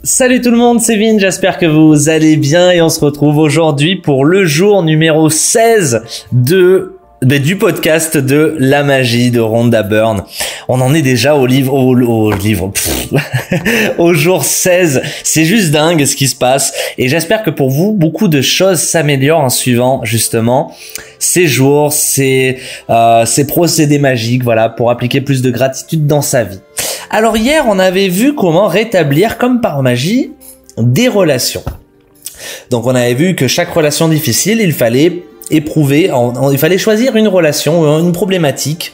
Salut tout le monde, c'est Vin, j'espère que vous allez bien et on se retrouve aujourd'hui pour le jour numéro 16 du podcast de la magie de Rhonda Byrne. On en est déjà au jour 16. C'est juste dingue ce qui se passe et j'espère que pour vous, beaucoup de choses s'améliorent en suivant justement ces jours, ces procédés magiques, voilà, pour appliquer plus de gratitude dans sa vie. Alors hier, on avait vu comment rétablir, comme par magie, des relations. Donc on avait vu que chaque relation difficile, il fallait éprouver, il fallait choisir une relation, une problématique,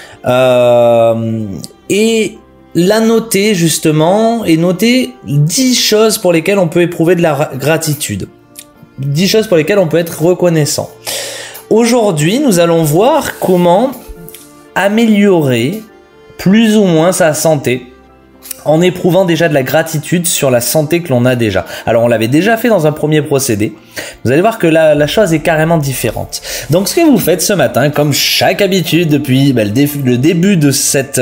et la noter justement, et noter 10 choses pour lesquelles on peut éprouver de la gratitude. 10 choses pour lesquelles on peut être reconnaissant. Aujourd'hui, nous allons voir comment améliorer plus ou moins sa santé en éprouvant déjà de la gratitude sur la santé que l'on a déjà. Alors on l'avait déjà fait dans un premier procédé. Vous allez voir que la chose est carrément différente. Donc ce que vous faites ce matin, comme chaque habitude depuis le début de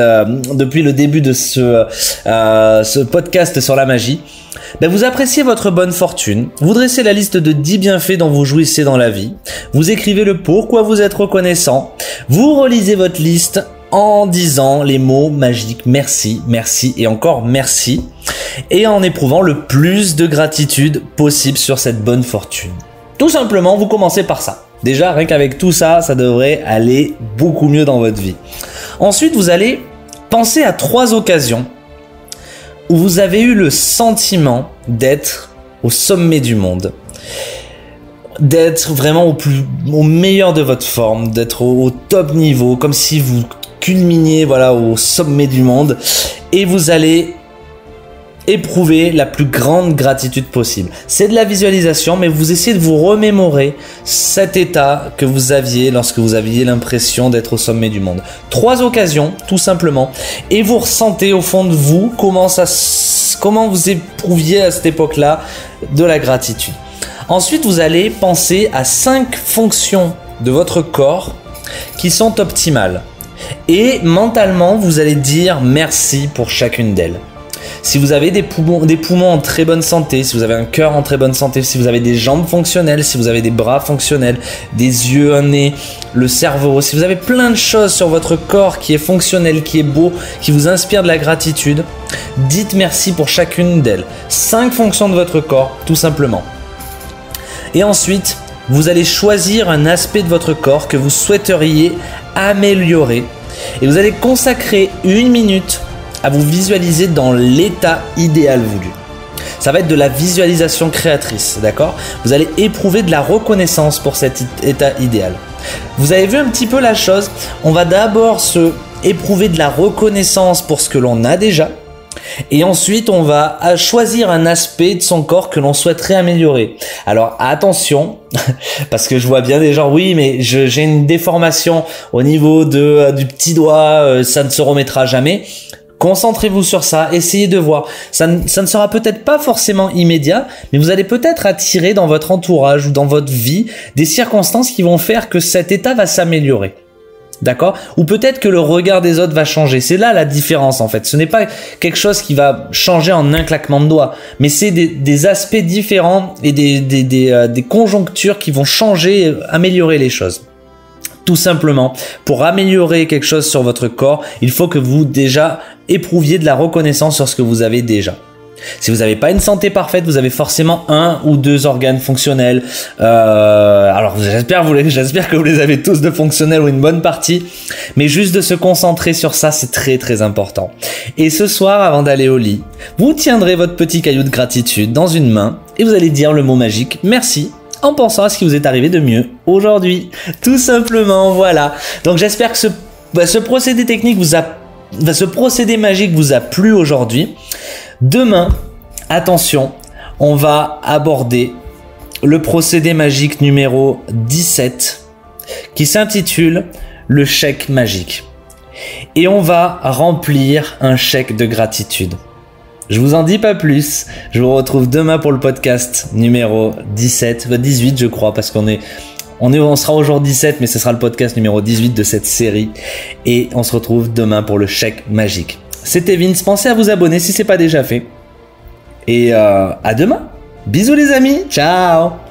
ce podcast sur la magie, vous appréciez votre bonne fortune, vous dressez la liste de 10 bienfaits dont vous jouissez dans la vie, vous écrivez le pourquoi vous êtes reconnaissant, vous relisez votre liste en disant les mots magiques merci, merci et encore merci, et en éprouvant le plus de gratitude possible sur cette bonne fortune. Tout simplement, vous commencez par ça. Déjà, rien qu'avec tout ça, ça devrait aller beaucoup mieux dans votre vie. Ensuite, vous allez penser à 3 occasions où vous avez eu le sentiment d'être au sommet du monde, d'être vraiment au meilleur de votre forme, d'être au top niveau, comme si vous culminiez au sommet du monde, et vous allez éprouver la plus grande gratitude possible. C'est de la visualisation, mais vous essayez de vous remémorer cet état que vous aviez lorsque vous aviez l'impression d'être au sommet du monde. 3 occasions, tout simplement, et vous ressentez au fond de vous comment vous éprouviez à cette époque-là de la gratitude. Ensuite, vous allez penser à 5 fonctions de votre corps qui sont optimales. Et mentalement, vous allez dire merci pour chacune d'elles. Si vous avez des poumons en très bonne santé, si vous avez un cœur en très bonne santé, si vous avez des jambes fonctionnelles, si vous avez des bras fonctionnels, des yeux, un nez, le cerveau, si vous avez plein de choses sur votre corps qui est fonctionnel, qui est beau, qui vous inspire de la gratitude, dites merci pour chacune d'elles. 5 fonctions de votre corps, tout simplement. Et ensuite, vous allez choisir un aspect de votre corps que vous souhaiteriez améliorer et vous allez consacrer 1 minute à vous visualiser dans l'état idéal voulu. Ça va être de la visualisation créatrice, d'accord ? Vous allez éprouver de la reconnaissance pour cet état idéal. Vous avez vu un petit peu la chose ? On va d'abord éprouver de la reconnaissance pour ce que l'on a déjà. Et ensuite, on va choisir un aspect de son corps que l'on souhaiterait améliorer. Alors attention, parce que je vois bien des gens, oui, mais j'ai une déformation au niveau du petit doigt, ça ne se remettra jamais. Concentrez-vous sur ça, essayez de voir. Ça ne sera peut-être pas forcément immédiat, mais vous allez peut-être attirer dans votre entourage ou dans votre vie des circonstances qui vont faire que cet état va s'améliorer. D'accord ? Ou peut-être que le regard des autres va changer. C'est là la différence en fait. Ce n'est pas quelque chose qui va changer en un claquement de doigts, mais c'est des aspects différents et des conjonctures qui vont changer, améliorer les choses. Tout simplement, pour améliorer quelque chose sur votre corps, il faut que vous déjà éprouviez de la reconnaissance sur ce que vous avez déjà. Si vous n'avez pas une santé parfaite, vous avez forcément 1 ou 2 organes fonctionnels. Alors j'espère que vous les avez tous de fonctionnels ou une bonne partie. Mais juste de se concentrer sur ça, c'est très très important. Et ce soir, avant d'aller au lit, vous tiendrez votre petit caillou de gratitude dans une main et vous allez dire le mot magique « Merci » en pensant à ce qui vous est arrivé de mieux aujourd'hui. Tout simplement, voilà. Donc j'espère que ce procédé technique ce procédé magique vous a plu aujourd'hui. Demain, attention, on va aborder le procédé magique numéro 17 qui s'intitule le chèque magique. Et on va remplir un chèque de gratitude. Je vous en dis pas plus. Je vous retrouve demain pour le podcast numéro 18 je crois, parce on sera au jour 17, mais ce sera le podcast numéro 18 de cette série. Et on se retrouve demain pour le chèque magique. C'était Vince, pensez à vous abonner si ce n'est pas déjà fait. Et à demain. Bisous les amis, ciao.